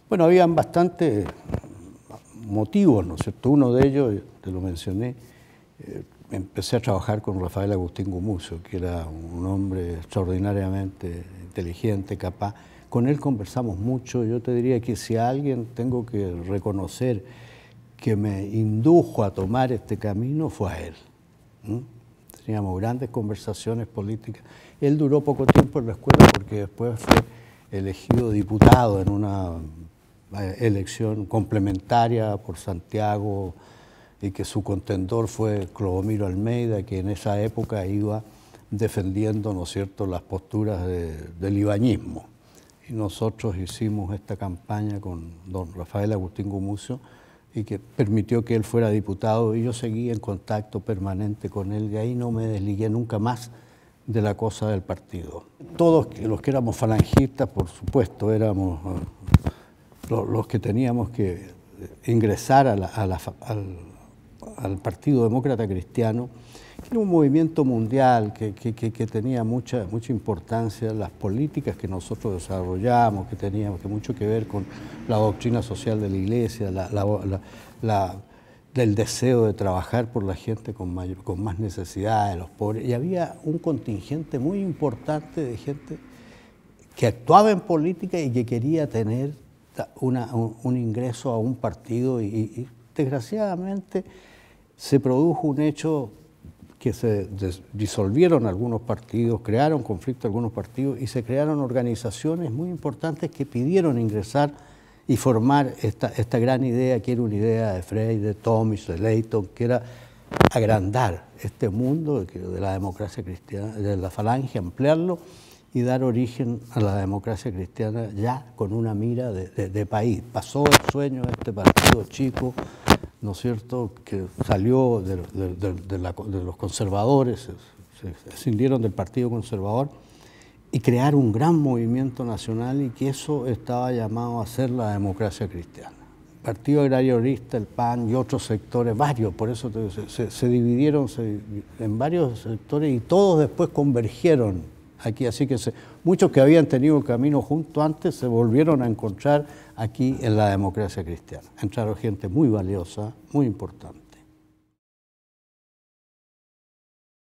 Bueno, habían bastantes motivos, ¿no es cierto? Uno de ellos, te lo mencioné, empecé a trabajar con Rafael Agustín Gumucio, que era un hombre extraordinariamente inteligente, capaz. Con él conversamos mucho. Yo te diría que si a alguien tengo que reconocer que me indujo a tomar este camino, fue a él. Teníamos grandes conversaciones políticas. Él duró poco tiempo en la escuela porque después fue elegido diputado en una elección complementaria por Santiago, y que su contendor fue Clodomiro Almeida, que en esa época iba defendiendo, ¿no es cierto?, las posturas del ibañismo. Y nosotros hicimos esta campaña con don Rafael Agustín Gumucio, y que permitió que él fuera diputado, y yo seguí en contacto permanente con él, y ahí no me desligué nunca más de la cosa del partido. Todos los que éramos falangistas, por supuesto, éramos los que teníamos que ingresar al Partido Demócrata Cristiano, que era un movimiento mundial que tenía mucha importancia, las políticas que nosotros desarrollamos, que teníamos mucho que ver con la doctrina social de la Iglesia, del deseo de trabajar por la gente con más necesidades, los pobres. Y había un contingente muy importante de gente que actuaba en política y que quería tener un ingreso a un partido, y desgraciadamente se produjo un hecho que se disolvieron algunos partidos, crearon conflictos algunos partidos, y se crearon organizaciones muy importantes que pidieron ingresar y formar esta gran idea, que era una idea de Frey, de Tomisch, de Leighton, que era agrandar este mundo de la democracia cristiana, de la falange, ampliarlo y dar origen a la democracia cristiana ya con una mira de país. Pasó el sueño de este partido chico, ¿no es cierto?, que salió de los conservadores, se escindieron del Partido Conservador, y crear un gran movimiento nacional, y que eso estaba llamado a ser la democracia cristiana. El Partido Agrariorista, el PAN y otros sectores, varios, por eso se dividieron en varios sectores, y todos después convergieron aquí, así que muchos que habían tenido el camino junto antes se volvieron a encontrar aquí en la democracia cristiana. Entraron gente muy valiosa, muy importante.